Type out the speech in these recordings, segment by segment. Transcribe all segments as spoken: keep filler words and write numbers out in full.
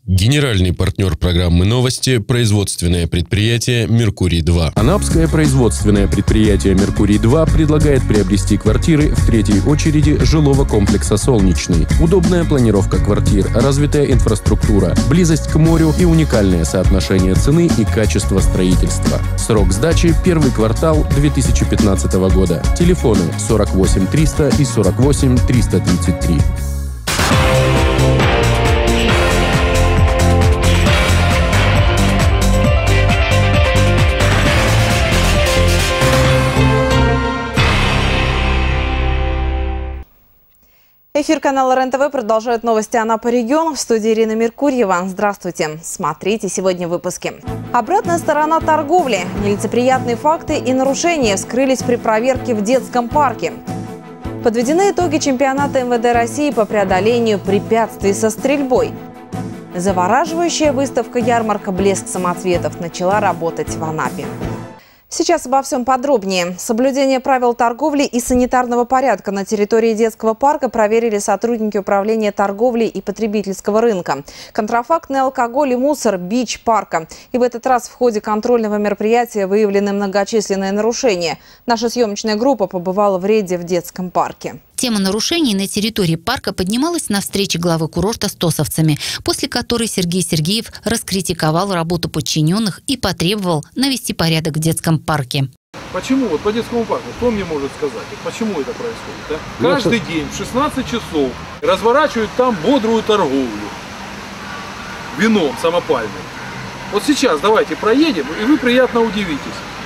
Генеральный партнер программы «Новости» – производственное предприятие «Меркурий-два». Анапское производственное предприятие «Меркурий-два» предлагает приобрести квартиры в третьей очереди жилого комплекса «Солнечный». Удобная планировка квартир, развитая инфраструктура, близость к морю и уникальное соотношение цены и качества строительства. Срок сдачи – первый квартал две тысячи пятнадцатого года. Телефоны сорок восемь триста и сорок восемь триста тридцать три. Эфир канала РЕН-ТВ продолжает новости Анапы регион. В студии Ирина Меркурьева. Здравствуйте. Смотрите сегодня в выпуске. Обратная сторона торговли. Нелицеприятные факты и нарушения вскрылись при проверке в детском парке. Подведены итоги чемпионата эм вэ дэ России по преодолению препятствий со стрельбой. Завораживающая выставка-ярмарка «Блеск самоцветов» начала работать в Анапе. Сейчас обо всем подробнее. Соблюдение правил торговли и санитарного порядка на территории детского парка проверили сотрудники управления торговли и потребительского рынка. Контрафактный алкоголь и мусор – бич парка. И в этот раз в ходе контрольного мероприятия выявлены многочисленные нарушения. Наша съемочная группа побывала в рейде в детском парке. Тема нарушений на территории парка поднималась на встрече главы курорта с тосовцами, после которой Сергей Сергеев раскритиковал работу подчиненных и потребовал навести порядок в детском парке. Почему вот по детскому парку, кто мне может сказать, почему это происходит? Да? Каждый день в шестнадцать часов разворачивают там бодрую торговлю вином самопальным. Вот сейчас давайте проедем, и вы приятно удивитесь.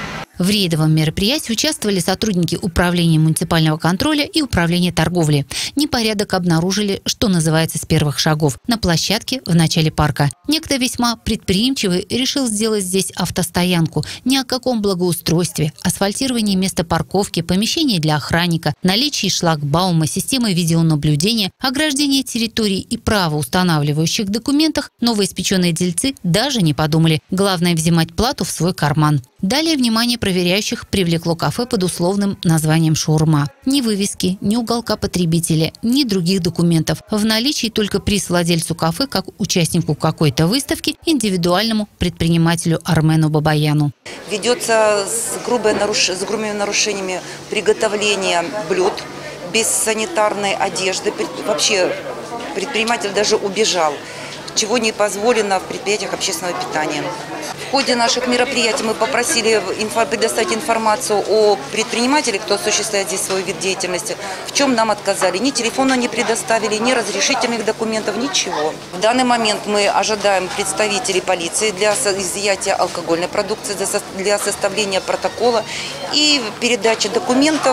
В рейдовом мероприятии участвовали сотрудники управления муниципального контроля и управления торговли. Непорядок обнаружили, что называется, с первых шагов, на площадке в начале парка. Некто весьма предприимчивый решил сделать здесь автостоянку. Ни о каком благоустройстве, асфальтировании места парковки, помещении для охранника, наличии шлагбаума, системы видеонаблюдения, ограждения территорий и правоустанавливающих документах новоиспеченные дельцы даже не подумали. Главное – взимать плату в свой карман. Далее внимание проверяющих привлекло кафе под условным названием «Шаурма». Ни вывески, ни уголка потребителя, ни других документов. В наличии только приз владельцу кафе, как участнику какой-то выставки, индивидуальному предпринимателю Армену Бабаяну. Ведется с, грубой наруш... с грубыми нарушениями приготовления блюд без санитарной одежды. Вообще предприниматель даже убежал, чего не позволено в предприятиях общественного питания. В ходе наших мероприятий мы попросили предоставить информацию о предпринимателе, кто осуществляет здесь свой вид деятельности, в чем нам отказали. Ни телефона не предоставили, ни разрешительных документов, ничего. В данный момент мы ожидаем представителей полиции для изъятия алкогольной продукции, для составления протокола и передачи документов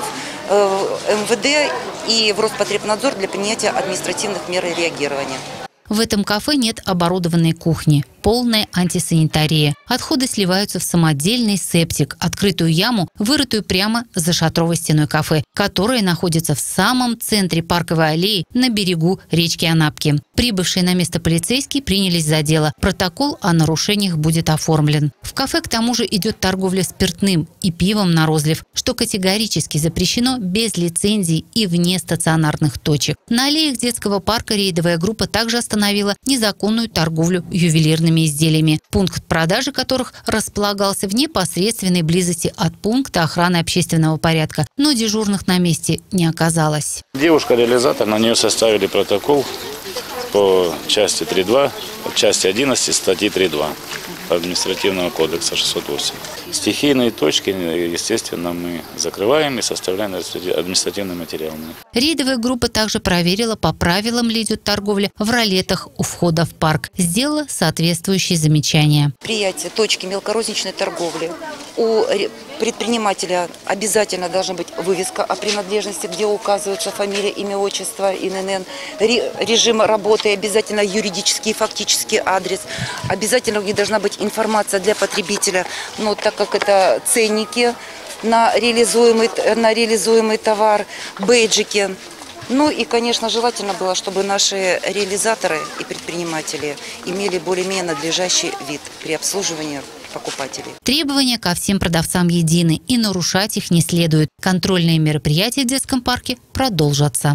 в эм вэ дэ и в Роспотребнадзор для принятия административных мер реагирования. В этом кафе нет оборудованной кухни. Полная антисанитария. Отходы сливаются в самодельный септик, открытую яму, вырытую прямо за шатровой стеной кафе, которая находится в самом центре парковой аллеи на берегу речки Анапки. Прибывшие на место полицейские принялись за дело. Протокол о нарушениях будет оформлен. В кафе к тому же идет торговля спиртным и пивом на розлив, что категорически запрещено без лицензий и вне стационарных точек. На аллеях детского парка рейдовая группа также остановила незаконную торговлю ювелирными изделиями, пункт продажи которых располагался в непосредственной близости от пункта охраны общественного порядка, но дежурных на месте не оказалось. Девушка-реализатор, на нее составили протокол по части три два, части одиннадцать статьи три два административного кодекса шестьсот восемь. Стихийные точки, естественно, мы закрываем и составляем административные материалы. Рейдовая группа также проверила, по правилам ли идет торговля в ролетах у входа в парк. Сделала соответствующие замечания. Предприятие, точки мелкорозничной торговли. У предпринимателя обязательно должна быть вывеска о принадлежности, где указывается фамилия, имя, отчество, эн эн эн, режим работы, обязательно юридический и фактический адрес. Обязательно у них должна быть информация для потребителя, но так как это ценники на реализуемый, на реализуемый товар, бейджики. Ну и, конечно, желательно было, чтобы наши реализаторы и предприниматели имели более-менее надлежащий вид при обслуживании покупателей. Требования ко всем продавцам едины, и нарушать их не следует. Контрольные мероприятия в детском парке продолжатся.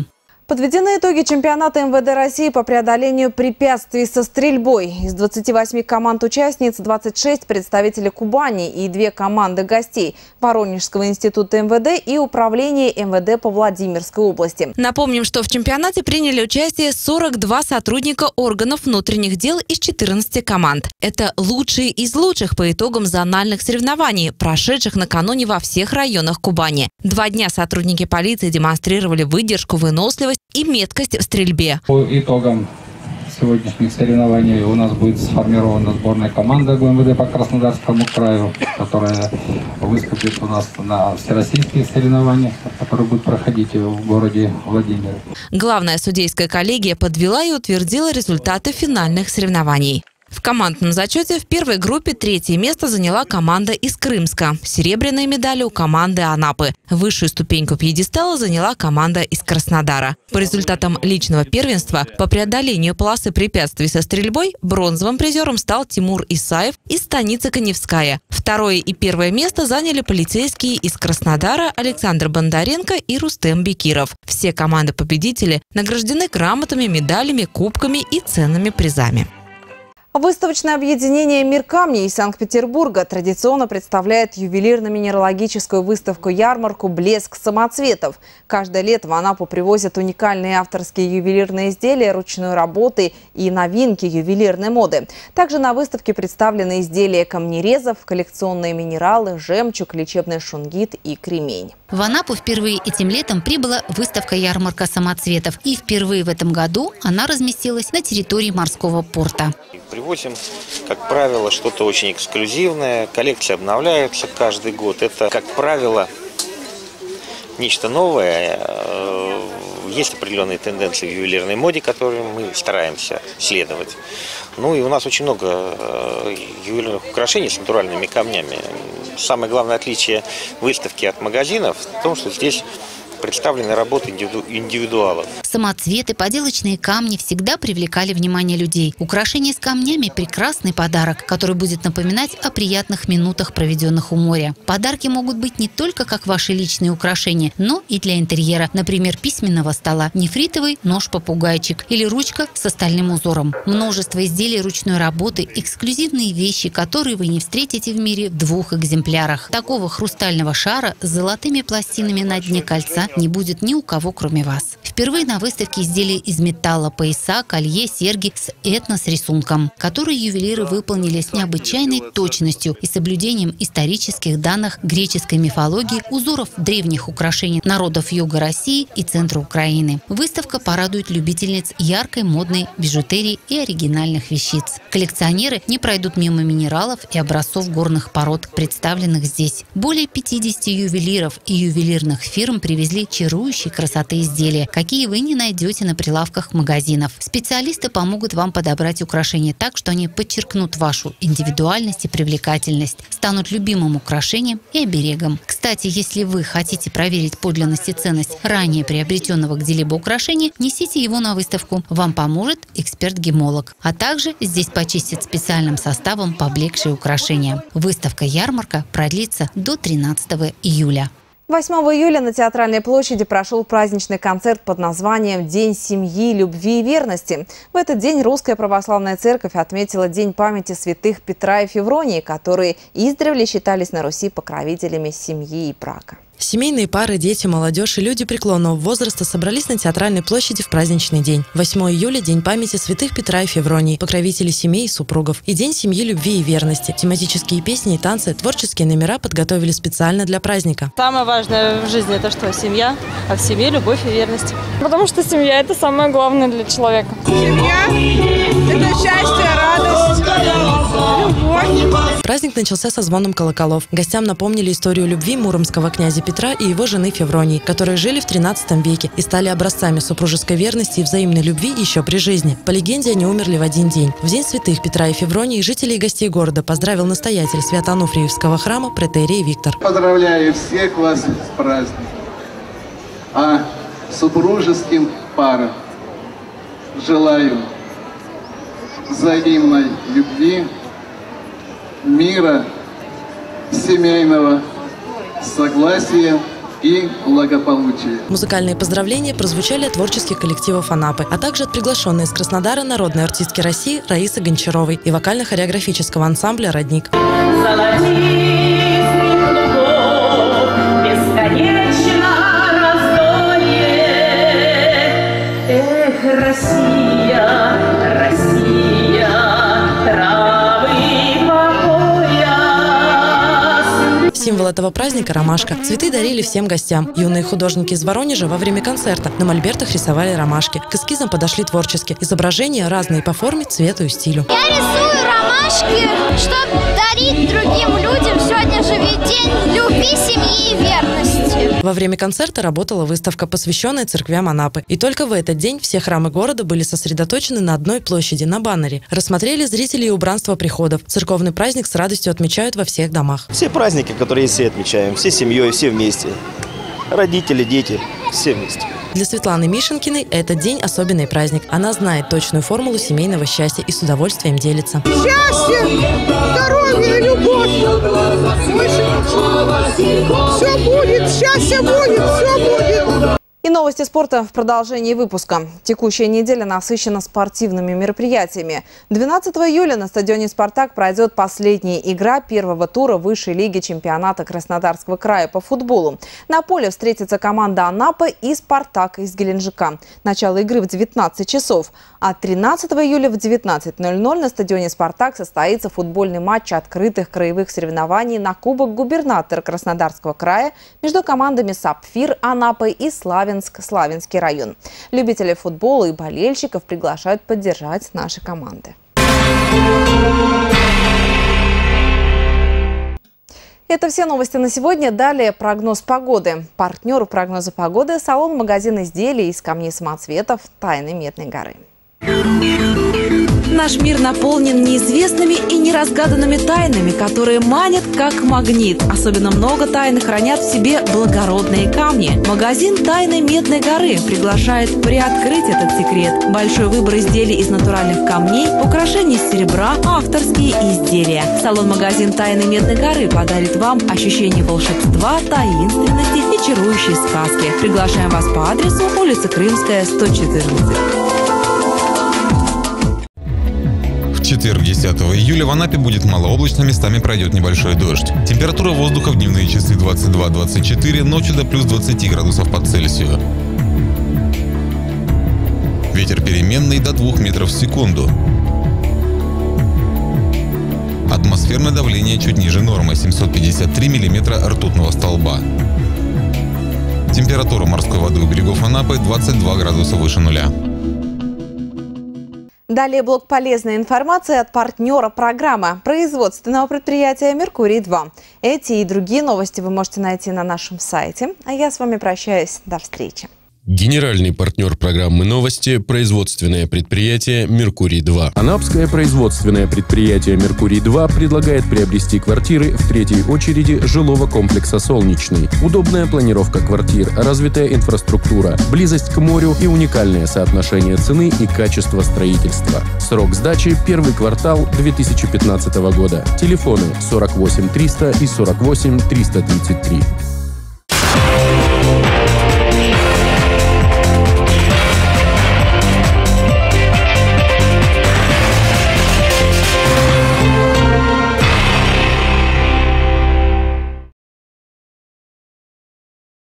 Подведены итоги чемпионата эм вэ дэ России по преодолению препятствий со стрельбой. Из двадцати восьми команд-участниц двадцать шесть представители Кубани и две команды гостей – Воронежского института эм вэ дэ и Управления эм вэ дэ по Владимирской области. Напомним, что в чемпионате приняли участие сорок два сотрудника органов внутренних дел из четырнадцати команд. Это лучшие из лучших по итогам зональных соревнований, прошедших накануне во всех районах Кубани. Два дня сотрудники полиции демонстрировали выдержку, выносливость и меткость в стрельбе. По итогам сегодняшних соревнований у нас будет сформирована сборная команда гэ эм вэ дэ по Краснодарскому краю, которая выступит у нас на всероссийских соревнованиях, которые будут проходить в городе Владимир. Главная судейская коллегия подвела и утвердила результаты финальных соревнований. В командном зачете в первой группе третье место заняла команда из Крымска. Серебряные медали у команды Анапы. Высшую ступеньку пьедестала заняла команда из Краснодара. По результатам личного первенства по преодолению полосы препятствий со стрельбой бронзовым призером стал Тимур Исаев из станицы Каневская. Второе и первое место заняли полицейские из Краснодара Александр Бондаренко и Рустем Бекиров. Все команды-победители награждены грамотами, медалями, кубками и ценными призами. Выставочное объединение «Мир камней» из Санкт-Петербурга традиционно представляет ювелирно-минералогическую выставку-ярмарку «Блеск самоцветов». Каждое лето в Анапу привозят уникальные авторские ювелирные изделия, ручной работы и новинки ювелирной моды. Также на выставке представлены изделия камнерезов, коллекционные минералы, жемчуг, лечебный шунгит и кремень. В Анапу впервые этим летом прибыла выставка-ярмарка самоцветов. И впервые в этом году она разместилась на территории морского порта. Привозим, как правило, что-то очень эксклюзивное. Коллекции обновляются каждый год. Это, как правило, нечто новое. Есть определенные тенденции в ювелирной моде, которые мы стараемся следовать. Ну и у нас очень много ювелирных украшений с натуральными камнями. Самое главное отличие выставки от магазинов в том, что здесь представлены работы индивидуалов. Самоцветы, поделочные камни всегда привлекали внимание людей. Украшения с камнями – прекрасный подарок, который будет напоминать о приятных минутах, проведенных у моря. Подарки могут быть не только как ваши личные украшения, но и для интерьера. Например, письменного стола, нефритовый нож-попугайчик или ручка с остальным узором. Множество изделий ручной работы, эксклюзивные вещи, которые вы не встретите в мире в двух экземплярах. Такого хрустального шара с золотыми пластинами на дне кольца не будет ни у кого, кроме вас. Впервые на выставке изделия из металла, пояса, колье, серьги с этнос-рисунком, которые ювелиры выполнили с необычайной точностью и соблюдением исторических данных греческой мифологии, узоров древних украшений народов Юга России и центра Украины. Выставка порадует любительниц яркой модной бижутерии и оригинальных вещиц. Коллекционеры не пройдут мимо минералов и образцов горных пород, представленных здесь. Более пятидесяти ювелиров и ювелирных фирм привезли чарующей красоты изделия, какие вы не найдете на прилавках магазинов. Специалисты помогут вам подобрать украшения так, что они подчеркнут вашу индивидуальность и привлекательность, станут любимым украшением и оберегом. Кстати, если вы хотите проверить подлинность и ценность ранее приобретенного где-либо украшения, несите его на выставку. Вам поможет эксперт-гемолог. А также здесь почистят специальным составом поблекшие украшения. Выставка-ярмарка продлится до тринадцатого июля. восьмого июля на Театральной площади прошел праздничный концерт под названием «День семьи, любви и верности». В этот день Русская Православная Церковь отметила День памяти святых Петра и Февронии, которые издревле считались на Руси покровителями семьи и брака. Семейные пары, дети, молодежь и люди преклонного возраста собрались на Театральной площади в праздничный день. восьмого июля – День памяти святых Петра и Февронии, покровителей семей и супругов. И День семьи, любви и верности. Тематические песни и танцы, творческие номера подготовили специально для праздника. Самое важное в жизни – это что? Семья. А в семье любовь и верность. Потому что семья – это самое главное для человека. Семья – это счастье, радость, любовь. Праздник начался со звоном колоколов. Гостям напомнили историю любви муромского князя Петра и его жены Февронии, которые жили в тринадцатом веке и стали образцами супружеской верности и взаимной любви еще при жизни. По легенде, они умерли в один день. В День святых Петра и Февронии жителей и гостей города поздравил настоятель Свято-Ануфриевского храма протоиерей Виктор. Поздравляю всех вас с праздником. А супружеским парам желаю взаимной любви, мира, семейного согласия и благополучия. Музыкальные поздравления прозвучали от творческих коллективов Анапы, а также от приглашенной из Краснодара народной артистки России Раисы Гончаровой и вокально-хореографического ансамбля «Родник». Россия, Россия, травы покоя. Символ этого праздника – ромашка. Цветы дарили всем гостям. Юные художники из Воронежа во время концерта на мольбертах рисовали ромашки. К эскизам подошли творчески. Изображения разные по форме, цвету и стилю. Я рисую ромашки, чтобы дарить другим людям. Сегодня же ведь день любви, семьи и верности. Во время концерта работала выставка, посвященная церквям Анапы. И только в этот день все храмы города были сосредоточены на одной площади, на баннере. Рассмотрели зрители и убранство приходов. Церковный праздник с радостью отмечают во всех домах. Все праздники, которые все отмечаем, все семьей, все вместе. Родители, дети, все вместе. Для Светланы Мишенкиной этот день особенный праздник. Она знает точную формулу семейного счастья и с удовольствием делится. Счастье, здоровье, любовь. Все будет, счастье будет, все будет. И новости спорта в продолжении выпуска. Текущая неделя насыщена спортивными мероприятиями. двенадцатого июля на стадионе «Спартак» пройдет последняя игра первого тура высшей лиги чемпионата Краснодарского края по футболу. На поле встретятся команда «Анапы» и «Спартак» из Геленджика. Начало игры в девятнадцать часов. А тринадцатого июля в девятнадцать ноль ноль на стадионе «Спартак» состоится футбольный матч открытых краевых соревнований на Кубок губернатора Краснодарского края между командами «Сапфир» Анапы и «Славянск» Славянский район. Любители футбола и болельщиков приглашают поддержать наши команды. Это все новости на сегодня. Далее прогноз погоды. Партнер прогноза погоды – салон-магазин изделий из камней самоцветов «Тайны Медной горы». Наш мир наполнен неизвестными и неразгаданными тайнами, которые манят как магнит. Особенно много тайн хранят в себе благородные камни. Магазин «Тайны Медной горы» приглашает приоткрыть этот секрет. Большой выбор изделий из натуральных камней, украшений из серебра, авторские изделия. Салон-магазин «Тайны Медной горы» подарит вам ощущение волшебства, таинственности и чарующей сказки. Приглашаем вас по адресу улица Крымская, сто четырнадцать. В четверг, десятого июля, в Анапе будет малооблачно, местами пройдет небольшой дождь. Температура воздуха в дневные часы двадцать два — двадцать четыре, ночью до плюс двадцати градусов по Цельсию. Ветер переменный до двух метров в секунду. Атмосферное давление чуть ниже нормы – семьсот пятьдесят три миллиметра ртутного столба. Температура морской воды у берегов Анапы двадцать два градуса выше нуля. Далее блок полезной информации от партнера программы производственного предприятия «Меркурий-два». Эти и другие новости вы можете найти на нашем сайте. А я с вами прощаюсь. До встречи. Генеральный партнер программы «Новости» – производственное предприятие «Меркурий-два». Анапское производственное предприятие «Меркурий-два» предлагает приобрести квартиры в третьей очереди жилого комплекса «Солнечный». Удобная планировка квартир, развитая инфраструктура, близость к морю и уникальное соотношение цены и качества строительства. Срок сдачи – первый квартал две тысячи пятнадцатого года. Телефоны сорок восемь триста и сорок восемь триста тридцать три.